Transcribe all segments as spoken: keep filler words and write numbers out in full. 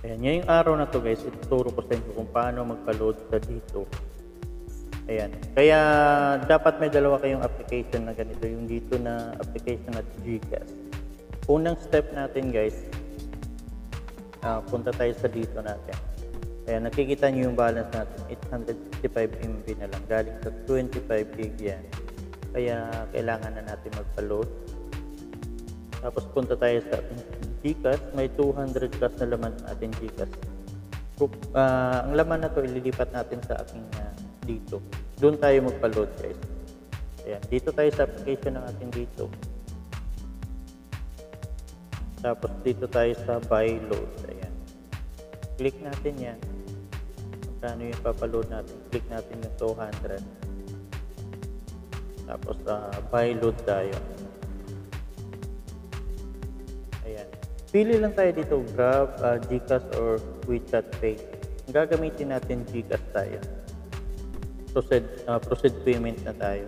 Ayan, ngayong araw na to guys, ituturo ko sa inyo kung paano magpa-load sa dito. Ayan, kaya dapat may dalawa kayong application na ganito, yung dito na application at Gcash. Unang step natin guys, uh, punta tayo sa dito natin. Ayan, nakikita nyo yung balance natin, eight hundred sixty-five megabytes na lang, galing sa twenty-five gig yan. Kaya kailangan na natin magpa-load. Tapos punta tayo sa ating Gcash, may two hundred plus na laman sa ating Gcash. Uh, ang laman na to ililipat natin sa ating uh, dito. Doon tayo magpa-load guys. Ayan, dito tayo sa application ng ating dito. Tapos dito tayo sa buy load. Ayan. Click natin yan. Magkano yung papaload natin? Click natin yung two hundred. Tapos uh, buy load tayo. Ayan. Pili lang tayo dito, Grab, uh, Gcash or WeChat Pay. Ang gagamitin natin Gcash tayo. Proceed, uh, proceed payment na tayo.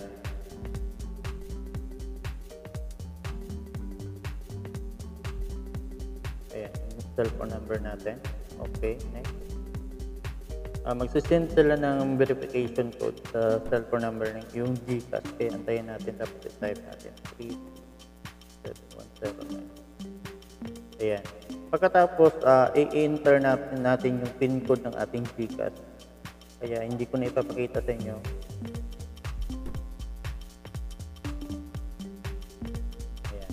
Ayan, yung cellphone number natin. Okay, next. Uh, magsisend sila ng verification code sa cellphone number ng yung Gcash. Kaya antayin natin, tapos i-type natin three seven one seven nine. Ayan. Pagkatapos, uh, i-enter natin, natin yung PIN code ng ating Gcash. Kaya hindi ko na ipapakita sa inyo. Ayan.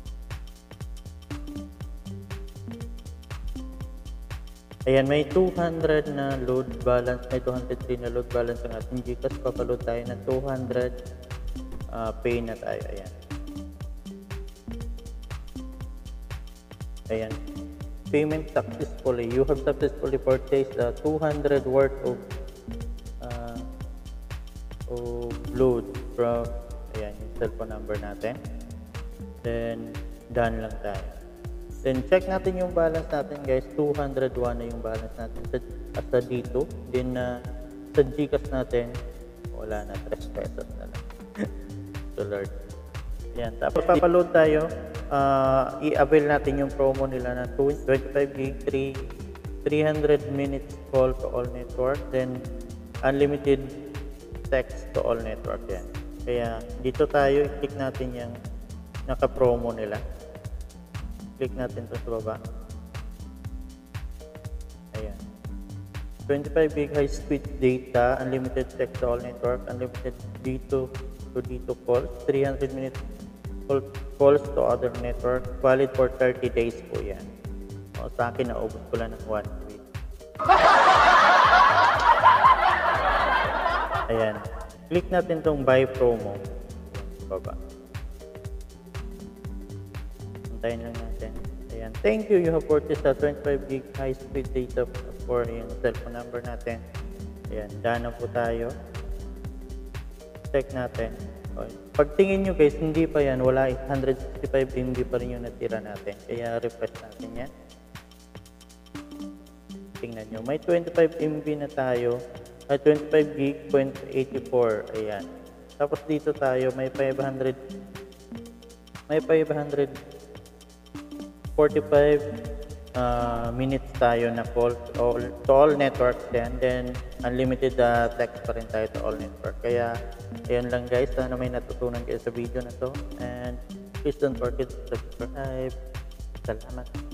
Ayan, may two hundred na load balance, may two hundred three na load balance ang ating Gcash. Papaload tayo na two hundred, uh, pay na tayo. Ayan. Ayan. Payment successfully. You have successfully purchased the two hundred worth of uh, of load from, ayan, yung cellphone number natin. Then, done lang tayo. Then, check natin yung balance natin guys. two hundred one na yung balance natin sa, sa dito. Then, uh, sa Gcash natin, wala na. three pesos na lang. So, Lord. Ayan. Tapos, papaload tayo. Uh, i-avail natin yung promo nila na twenty-five gig, three hundred minutes call to all network, then unlimited text to all network yan. Kaya dito tayo, i-click natin yung naka-promo nila. Click natin ito sa baba. Ayan. twenty-five gig high speed data, unlimited text to all network, unlimited dito to dito calls, three hundred minutes calls to other network, valid for thirty days po yan. O, sa akin, naubos ko lang ng one week. Ayan. Click natin itong buy promo. Baba. Antayin lang natin. Ayan. Thank you. You have purchased a twenty-five gig high speed data for yung cellphone number natin. Ayan. Daan na po tayo. Check natin. Okay. Pagtingin nyo guys, hindi pa yan, wala, eight hundred sixty-five hindi pa rin yung natira natin. Kaya refresh natin yan. Tingnan nyo, may twenty-five megabytes na tayo, ay twenty-five gig, point eight four, ayan. Tapos dito tayo, may five hundred, may five hundred forty-five uh, minutes tayo na call to all, to all networks yan. Then, unlimited uh, text pa rin tayo to all network. Kaya, ayun lang guys, sana may natutunan kayo sa video na to, and please don't forget to subscribe. Salamat.